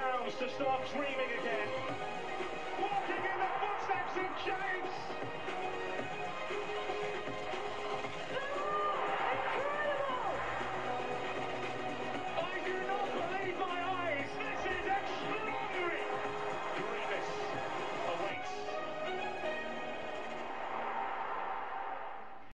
pounds to start dreaming again. Walking in the footsteps of James.